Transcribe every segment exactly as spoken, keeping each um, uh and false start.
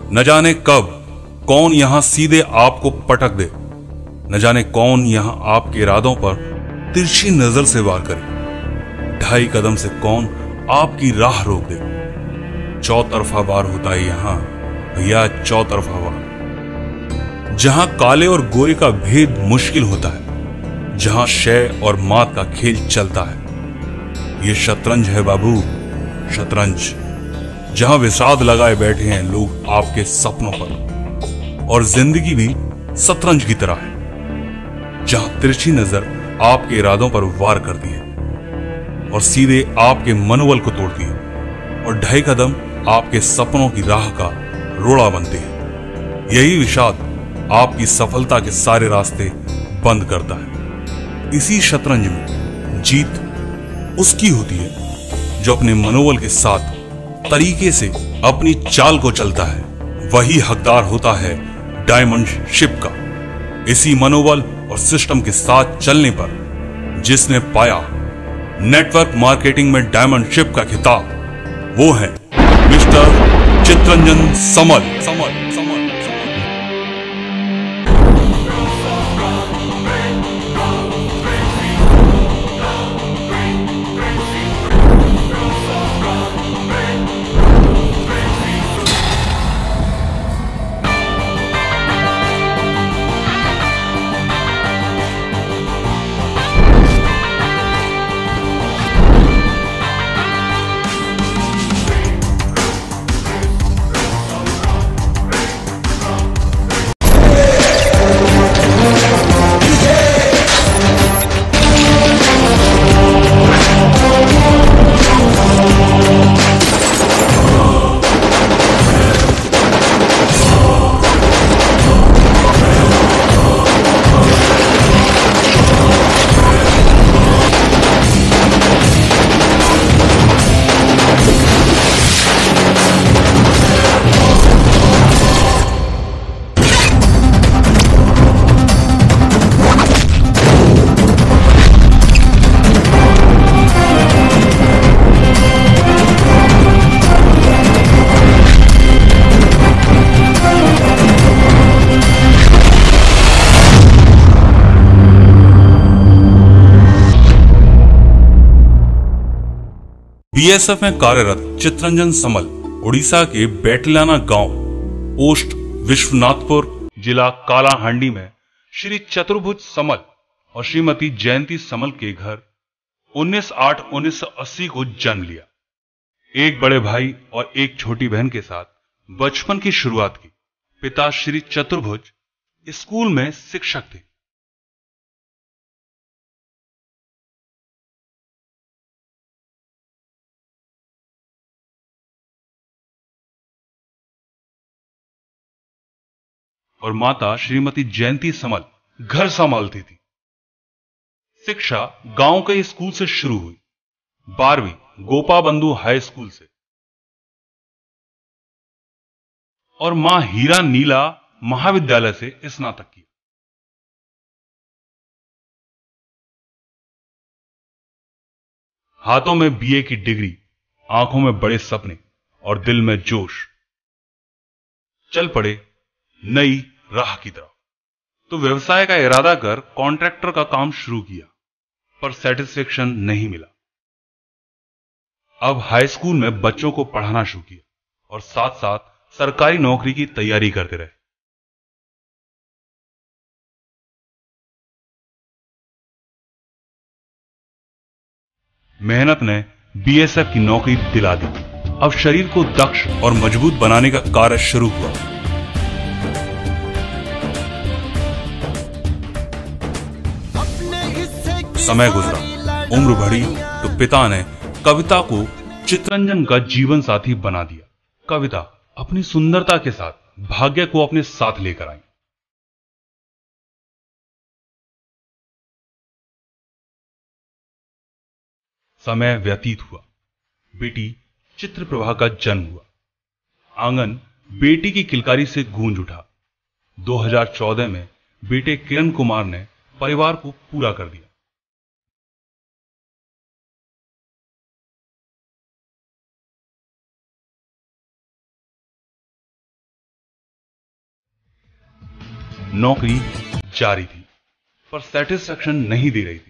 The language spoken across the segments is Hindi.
न जाने कब कौन यहां सीधे आपको पटक दे, न जाने कौन यहां आपके इरादों पर तिरछी नजर से वार करे। ढाई कदम से कौन आपकी राह रोक दे। चौतरफा वार होता है यहां भैया, चौतरफा वार। जहां काले और गोरे का भेद मुश्किल होता है, जहां शय और मात का खेल चलता है। ये शतरंज है बाबू, शतरंज। जहां विषाद लगाए बैठे हैं लोग आपके सपनों पर, और जिंदगी भी शतरंज की तरह है। जहां तिरछी नजर आपके इरादों पर वार करती है और सीधे आपके मनोबल को तोड़ती है, और ढाई कदम आपके सपनों की राह का रोड़ा बनते हैं। यही विषाद आपकी सफलता के सारे रास्ते बंद करता है। इसी शतरंज में जीत उसकी होती है जो अपने मनोबल के साथ तरीके से अपनी चाल को चलता है। वही हकदार होता है डायमंड शिप का। इसी मनोबल और सिस्टम के साथ चलने पर जिसने पाया नेटवर्क मार्केटिंग में डायमंड शिप का खिताब, वो है मिस्टर चितरंजन समल। समल समल बीएसएफ में कार्यरत चितरंजन समल उड़ीसा के बेटलाना गांव पोस्ट विश्वनाथपुर जिला कालाहांडी में श्री चतुर्भुज समल और श्रीमती जयंती समल के घर उन्नीस आठ उन्नीस सौ अस्सी को जन्म लिया। एक बड़े भाई और एक छोटी बहन के साथ बचपन की शुरुआत की। पिता श्री चतुर्भुज स्कूल में शिक्षक थे। और माता श्रीमती जयंती समल घर संभालती थी। शिक्षा गांव के स्कूल से शुरू हुई, बारहवीं गोपाबंधु हाई स्कूल से, और मां हीरा नीला महाविद्यालय से स्नातक किया। हाथों में बीए की डिग्री, आंखों में बड़े सपने और दिल में जोश। चल पड़े नई राह की तरफ। तो व्यवसाय का इरादा कर कॉन्ट्रैक्टर का काम शुरू किया, पर सेटिस्फेक्शन नहीं मिला। अब हाई स्कूल में बच्चों को पढ़ाना शुरू किया और साथ साथ सरकारी नौकरी की तैयारी करते रहे। मेहनत ने बीएसएफ की नौकरी दिला दी। अब शरीर को दक्ष और मजबूत बनाने का कार्य शुरू हुआ। समय गुजरा, उम्र बढ़ी, तो पिता ने कविता को चितरंजन का जीवन साथी बना दिया। कविता अपनी सुंदरता के साथ भाग्य को अपने साथ लेकर आई। समय व्यतीत हुआ, बेटी चित्रप्रभा का जन्म हुआ। आंगन बेटी की किलकारी से गूंज उठा। दो हज़ार चौदह में बेटे किरण कुमार ने परिवार को पूरा कर दिया। नौकरी जारी थी, पर सेटिस्फैक्शन नहीं दे रही थी।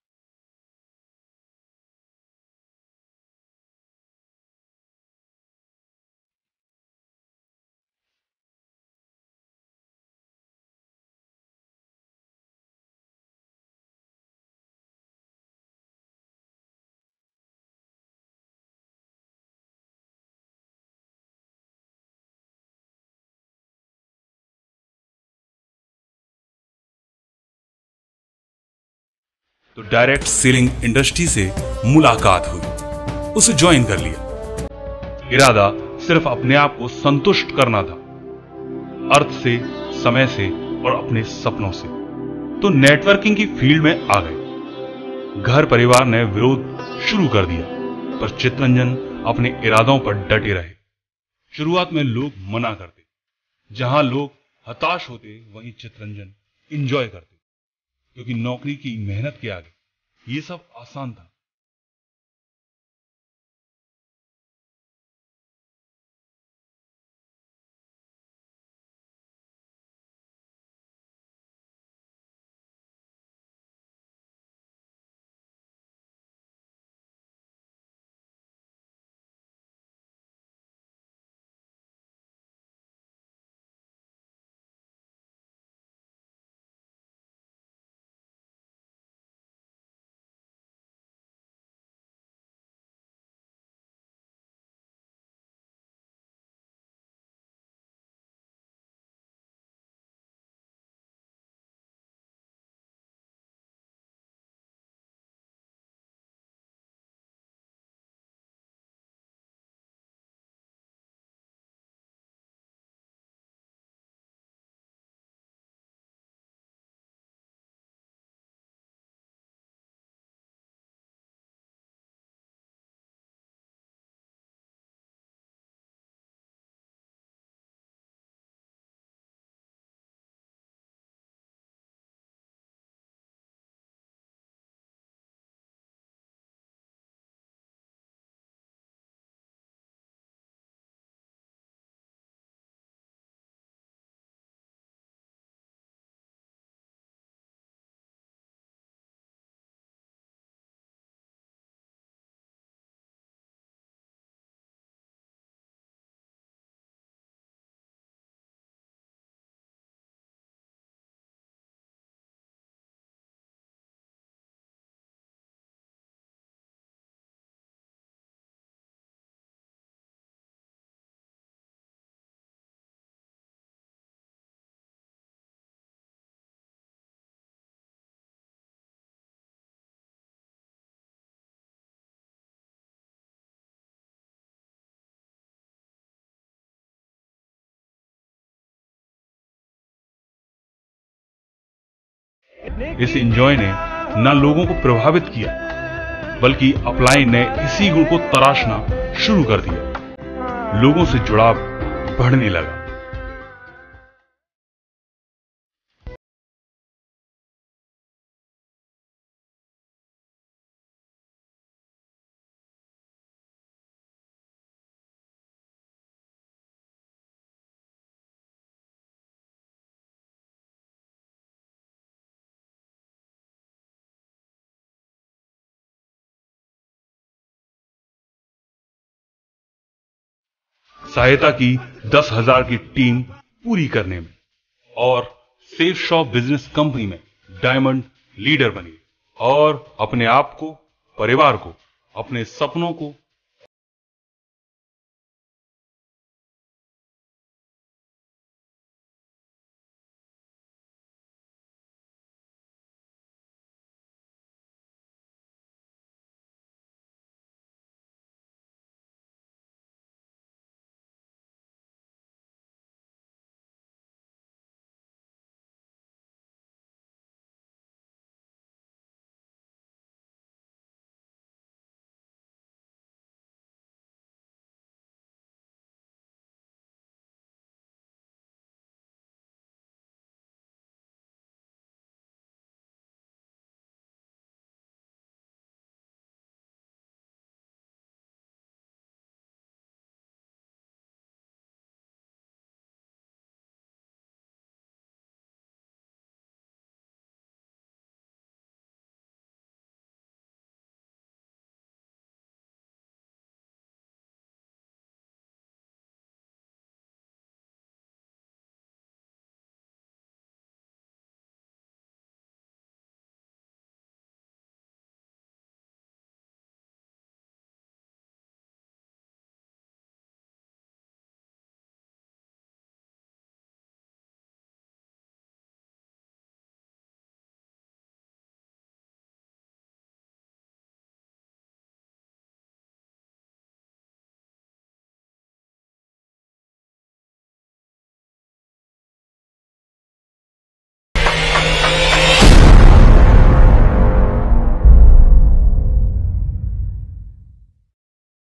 तो डायरेक्ट सेलिंग इंडस्ट्री से मुलाकात हुई, उसे ज्वाइन कर लिया। इरादा सिर्फ अपने आप को संतुष्ट करना था, अर्थ से, समय से और अपने सपनों से। तो नेटवर्किंग की फील्ड में आ गए। घर परिवार ने विरोध शुरू कर दिया, पर चित्तरंजन अपने इरादों पर डटे रहे। शुरुआत में लोग मना करते, जहां लोग हताश होते वहीं चित्तरंजन एंजॉय करते, क्योंकि नौकरी की मेहनत के आगे ये सब आसान था। इस एंजॉय ने न लोगों को प्रभावित किया, बल्कि अपलाइन ने इसी गुण को तराशना शुरू कर दिया। लोगों से जुड़ाव बढ़ने लगा। सहायता की दस हजार की टीम पूरी करने में और सेफ शॉप बिजनेस कंपनी में डायमंड लीडर बनी और अपने आप को, परिवार को, अपने सपनों को